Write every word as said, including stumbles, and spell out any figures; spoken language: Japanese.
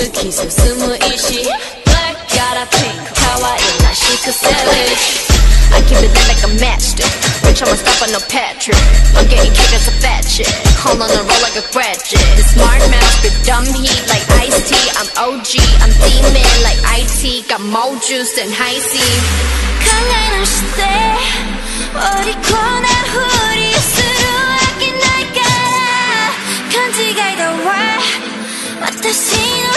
き進む石 Black got a pink 可愛らしく savage I keep it like a matchstick Bitch I'm a stop on no Patrick I'm getting kicked as a fat chick Call on the roll like a graduate The smart mouth spit dumb heat like iced tea I'm O G I'm demon like I T Got more juice than high C 考え直して折りこなふりするわけないから勘違いだわ私の